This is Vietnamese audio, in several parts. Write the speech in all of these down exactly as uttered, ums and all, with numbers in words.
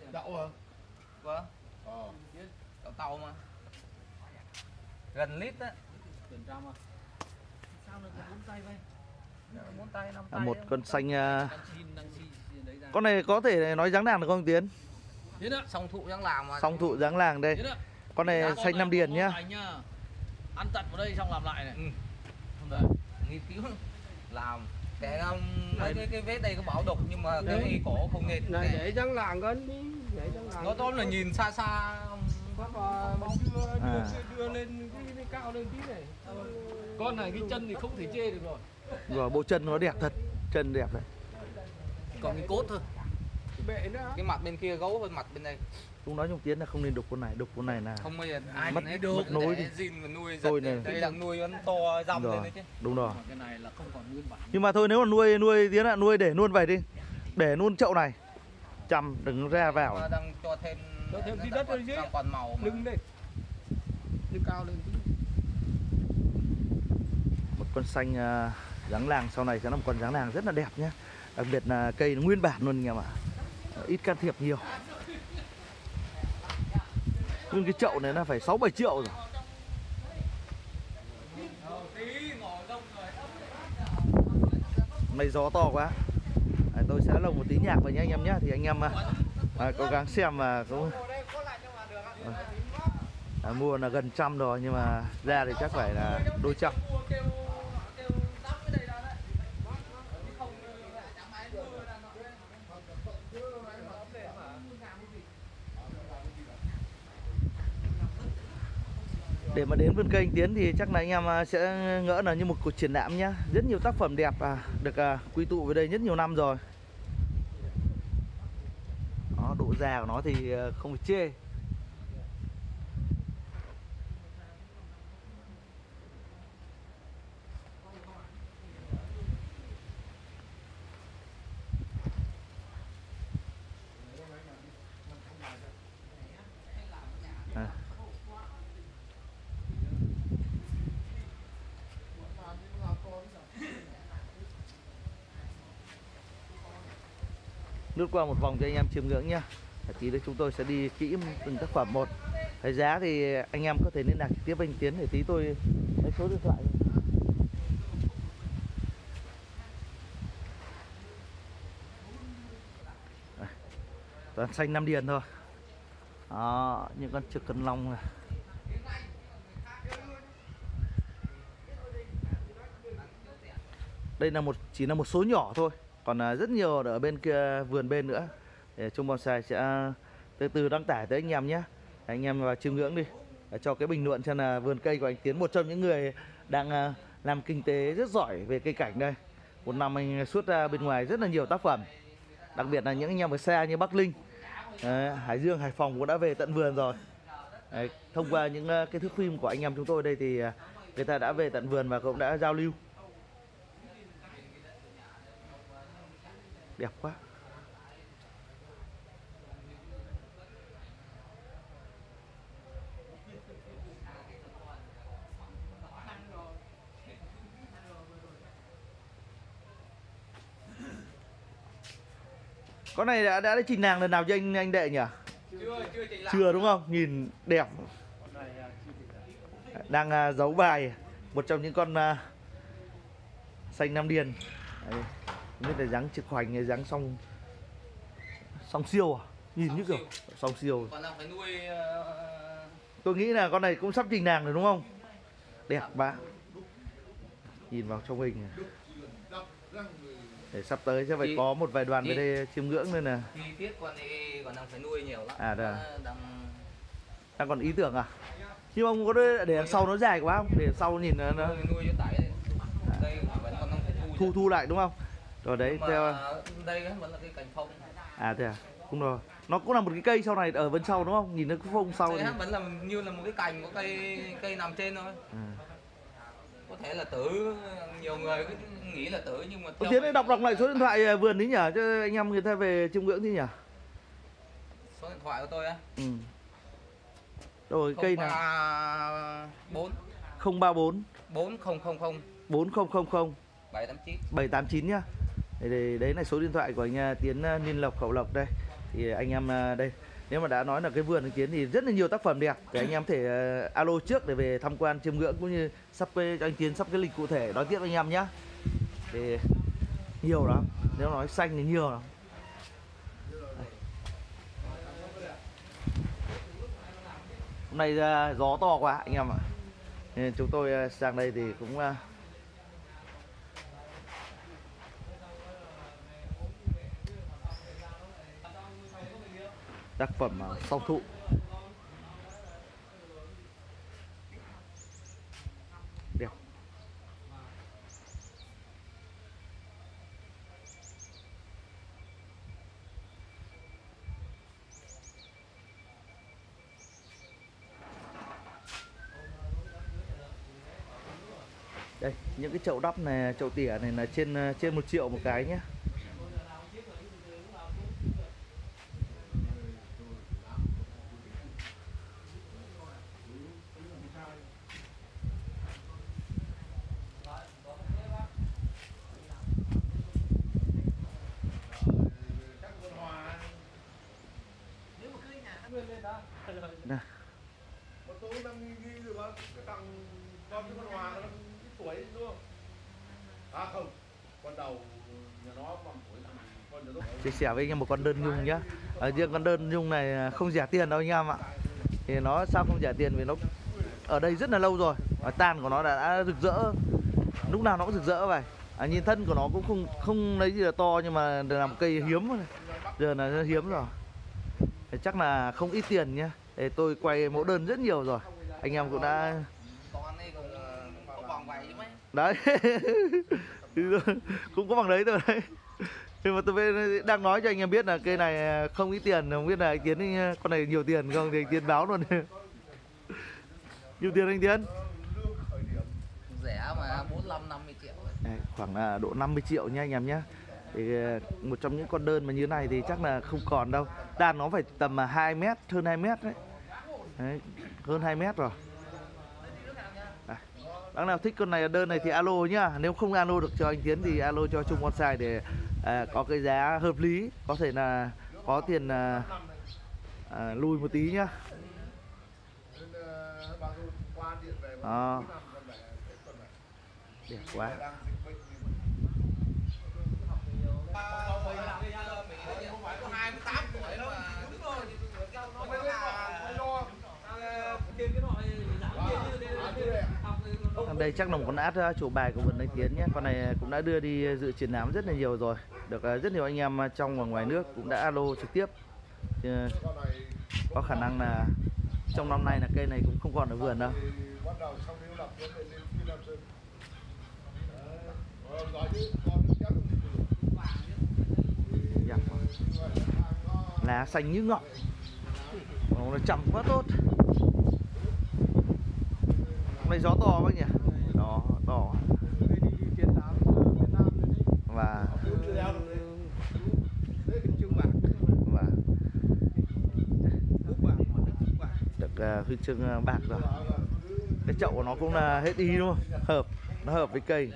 Đậu hả? Vâng. Ờ. Đậu tàu mà. Gần lít á. Gần trăm à? Sao nó có bốn tay vậy? Bốn tay, năm À, tay. một con xanh uh... Đang xin, đang xin, xin đấy ra. con này có thể nói dáng làng được không Tiến? Tiến ạ. Song thụ dáng làng mà. Song thụ dáng làng đây. Tiến ạ. Con này Con xanh này Nam Điền có nhá. anh nhá. Ăn tận vào đây xong làm lại này. Ừ. Không được. Nghiên cứu làm cái um, mấy cái cái vết đây có bảo độc nhưng mà cái y cổ không nên. Này để dáng làng con đi, để dáng làng. Nó tóm là nhìn xa xa. Bắt vào mà đưa, đưa, À. đưa lên cái, cái cao lên tí này. Con này cái chân thì không thể chê được rồi. Rồi bộ chân nó đẹp thật, chân đẹp đấy. Còn cái cốt thôi. Cái bệ nữa. Cái mặt bên kia gấu hơn mặt bên đây. Cũng nói trong Tiến là không nên đục con này, đục con này là Không bao giờ ai mất mà được mất nối để đi. zin mà nuôi Tôi giật này. đây đang nuôi nó to dăm lên rồi. đấy chứ. Đúng rồi. Cái này là không còn nguyên bản. Nhưng mà thôi nếu mà nuôi nuôi Tiến ạ, nuôi để luôn vậy đi. Để luôn chậu này. Chằm đừng ra vào. Mà đang cho thêm Cho thêm nó tí đang đất còn- ở dưới. đang còn màu mà. Lưng đây. Lưng cao lên tí. Một con xanh uh, dáng làng sau này sẽ là một con dáng làng rất là đẹp nhé. Đặc biệt là cây nó nguyên bản luôn anh em ạ. Ít can thiệp nhiều. Nhưng cái chậu này nó phải sáu bảy triệu rồi. Hôm nay gió to quá. À, tôi sẽ lồng một tí nhạc vào nhé anh em nhé. Thì anh em à, à, cố gắng xem mà cũng à, mua là gần trăm rồi nhưng mà ra thì chắc phải là đôi trăm. Để mà đến vườn cây anh Tiến thì chắc là anh em sẽ ngỡ là như một cuộc triển lãm nhá. Rất nhiều tác phẩm đẹp à, được à, quy tụ về đây rất nhiều năm rồi. Đó, độ già của nó thì không phải chê. À. Lướt qua một vòng cho anh em chiêm ngưỡng nhá. Tí nữa chúng tôi sẽ đi kỹ từng tác phẩm một. Cái giá thì anh em có thể liên lạc trực tiếp với anh Tiến để tí tôi lấy số điện thoại. Đây. Toàn xanh Nam Điền thôi. Đó, những con trực cân long này. Đây là một chỉ là một số nhỏ thôi, còn rất nhiều ở bên kia vườn bên nữa. Để Trung Bonsai sẽ từ từ đăng tải tới anh em nhé. Anh em vào chiêm ngưỡng đi, để cho cái bình luận xem là vườn cây của anh Tiến, một trong những người đang làm kinh tế rất giỏi về cây cảnh đây. Một năm anh xuất ra bên ngoài rất là nhiều tác phẩm, đặc biệt là những anh em ở xa như Bắc Linh, Đấy, Hải Dương, Hải Phòng cũng đã về tận vườn rồi. Đấy, thông qua những cái thước phim của anh em chúng tôi đây thì người ta đã về tận vườn và cũng đã giao lưu. Đẹp quá. Con này đã đã trình làng lần nào cho anh anh Đệ nhỉ? Chưa, chưa trình làng. Chưa đúng không? Nhìn đẹp. Đang uh, giấu bài một trong những con uh, xanh Nam Điền. Đấy. Không biết là dáng trực hoành hay dáng song song siêu à? Nhìn Song như kiểu song siêu. Còn đang phải nuôi uh... Tôi nghĩ là con này cũng sắp trình làng rồi đúng không? Đẹp quá. Nhìn vào trong hình này. Để sắp tới sẽ phải Chị, có một vài đoàn chị, về đây chiêm ngưỡng nên là chi tiết con này còn đang phải nuôi nhiều lắm. À, đây à? Đang đang còn ý tưởng à? Nhưng mà ông có để đằng sau nó dài quá không? Để đằng sau nhìn nó, nó... nuôi, nuôi cho tải đây. Đây vẫn còn đang phải thu. thu thu lại đúng không? Rồi đấy mà theo đây vẫn là cái cành phong. À thế à? Đúng rồi. Nó cũng là một cái cây sau này ở bên sau đúng không? Nhìn nó cứ phông sau Đây thì... vẫn là như là một cái cành của cây cây nằm trên thôi. À. Có thể là tử, nhiều người cứ nghĩ là tử nhưng mà Tiến ơi, đọc đọc lại số điện thoại vườn đấy nhỉ, cho anh em người ta về chiêm ngưỡng thế nhỉ? Số điện thoại của tôi á? Ừ. Rồi cây nào? bốn không ba bốn bốn không không không bốn không không không bảy tám chín bảy tám chín nhá. Đấy, đấy, đấy là số điện thoại của anh Tiến Niên Lộc Hậu Lộc đây. thì anh em à, đây nếu mà đã nói là cái vườn anh Tiến thì rất là nhiều tác phẩm đẹp để anh em thể uh, alo trước để về tham quan chiêm ngưỡng, cũng như sắp cái cho anh Tiến sắp cái lịch cụ thể nói tiếp với anh em nhé. Thì nhiều lắm, nếu nói xanh thì nhiều lắm. Hôm nay uh, gió to quá anh em ạ, nên chúng tôi uh, sang đây thì cũng uh, tác phẩm uh, song thụ. Đẹp. Đây, những cái chậu đắp này, chậu tỉa này là trên trên một triệu một cái nhé. Nè. Chia sẻ với anh em một con đơn nhung nhá. Ở riêng con đơn nhung này không rẻ tiền đâu anh em ạ. Thì nó sao không rẻ tiền vì nó ở đây rất là lâu rồi. Và tàn của nó đã, đã rực rỡ. Lúc nào nó cũng rực rỡ vậy. À, nhìn thân của nó cũng không không lấy gì là to, nhưng mà làm cây hiếm rồi. Giờ là hiếm rồi. Thì chắc là không ít tiền nhá. Để tôi quay mẫu đơn rất nhiều rồi. Anh em cũng đã đấy cũng có bằng đấy thôi đấy. Nhưng mà tôi đang nói cho anh em biết là cây này không ít tiền, không biết là anh Tiến con này nhiều tiền không thì anh Tiến báo luôn. Nhiều tiền anh Tiến? Rẻ mà bốn mươi lăm năm mươi triệu. Đấy, khoảng là độ năm mươi triệu nha anh em nhé. Thì một trong những con đơn mà như thế này thì chắc là không còn đâu. Đàn nó phải tầm hai mét, hơn hai mét đấy. Đấy, hơn hai mét rồi. Bác nào thích con này đơn này thì alo nhá. Nếu không alo được cho anh Tiến thì alo cho Trung Bonsai để à, có cái giá hợp lý, có thể là có tiền à, à, lùi một tí nhá. Đó. Đẹp quá. Đây chắc là một con át chủ bài của vườn anh Tiến nhé. Con này cũng đã đưa đi dự triển lãm rất là nhiều rồi, được rất nhiều anh em trong và ngoài nước cũng đã alo trực tiếp. Có khả năng là trong năm nay là cây này cũng không còn ở vườn đâu. Lá xanh như ngọc, nó chậm quá tốt. Hôm nay gió to bác nhỉ? Đó, to. Và và được uh, huy chương uh, bạc rồi. Cái chậu của nó cũng là hết ý luôn, hợp, nó hợp với cây.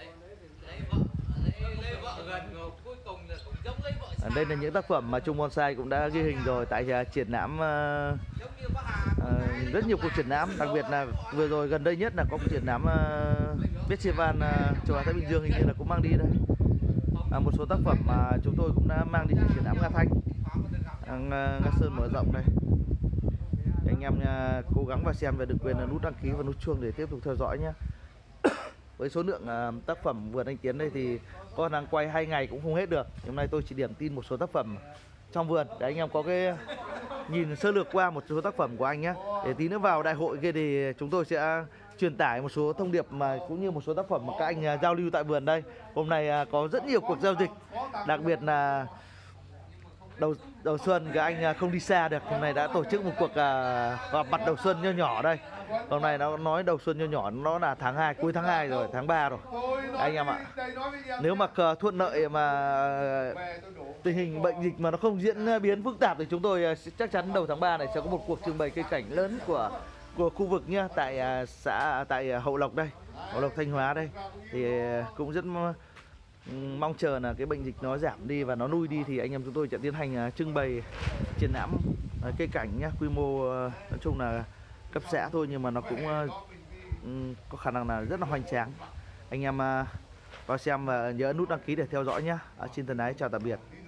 À, đây là những tác phẩm mà Trung Bonsai cũng đã ghi hình rồi tại uh, triển lãm. Uh, Uh, rất nhiều cuộc triển lãm, đặc biệt là vừa rồi gần đây nhất là có cuộc triển lãm uh, Festival uh, châu Á Thái Bình Dương, hình như là cũng mang đi đây. Uh, một số tác phẩm mà chúng tôi cũng đã mang đi triển lãm Nga Thanh, uh, Nga Sơn mở rộng đây. Để anh em uh, cố gắng vào xem và đừng quên là nút đăng ký và nút chuông để tiếp tục theo dõi nhé. Với số lượng uh, tác phẩm vườn anh Tiến đây thì có đang quay hai ngày cũng không hết được. Hôm nay tôi chỉ điểm tin một số tác phẩm trong vườn để anh em có cái nhìn sơ lược qua một số tác phẩm của anh nhé. Để tí nữa vào đại hội kia thì chúng tôi sẽ truyền tải một số thông điệp mà cũng như một số tác phẩm mà các anh giao lưu tại vườn đây. Hôm nay có rất nhiều cuộc giao dịch, đặc biệt là đầu đầu xuân các anh không đi xa được. Hôm nay đã tổ chức một cuộc uh, gặp mặt đầu xuân nho nhỏ đây. Hôm nay nó nói đầu xuân nho nhỏ nó là tháng hai, cuối tháng hai rồi, tháng ba rồi. Anh em ạ, nếu mà thuận lợi mà tình hình bệnh dịch mà nó không diễn biến phức tạp thì chúng tôi chắc chắn đầu tháng ba này sẽ có một cuộc trưng bày cây cảnh lớn của của khu vực nhá, tại xã tại Hậu Lộc đây, Hậu Lộc Thanh Hóa đây. Thì cũng rất Ừm, mong chờ là cái bệnh dịch nó giảm đi và nó lui đi thì anh em chúng tôi sẽ tiến hành à, trưng bày triển lãm à, cây cảnh nhá, quy mô à, nói chung là cấp xã thôi nhưng mà nó cũng à, ừm, có khả năng là rất là hoành tráng. Anh em à, vào xem và nhớ nút đăng ký để theo dõi nhá. À, xin thân ái chào tạm biệt.